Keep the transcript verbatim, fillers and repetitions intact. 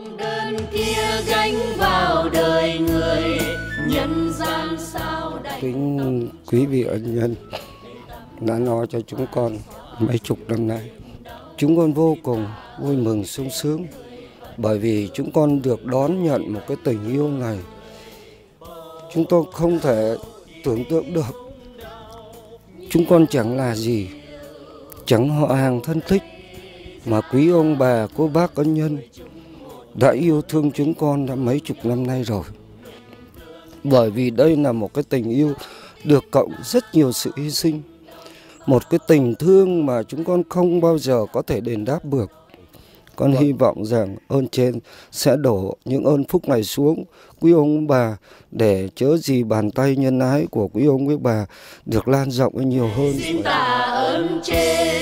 Đơn kia gánh vào đời người, nhân gian sao đành. Kính quý vị ân nhân đã nói cho chúng con mấy chục năm nay, chúng con vô cùng vui mừng sung sướng bởi vì chúng con được đón nhận một cái tình yêu này. Chúng tôi không thể tưởng tượng được, chúng con chẳng là gì, chẳng họ hàng thân thích, mà quý ông bà, cô bác ân nhân đã yêu thương chúng con đã mấy chục năm nay rồi. Bởi vì đây là một cái tình yêu được cộng rất nhiều sự hy sinh, một cái tình thương mà chúng con không bao giờ có thể đền đáp được. Con hy vọng rằng ơn trên sẽ đổ những ơn phúc này xuống quý ông bà, để chớ gì bàn tay nhân ái của quý ông quý bà được lan rộng nhiều hơn. Xin tạ ơn trên.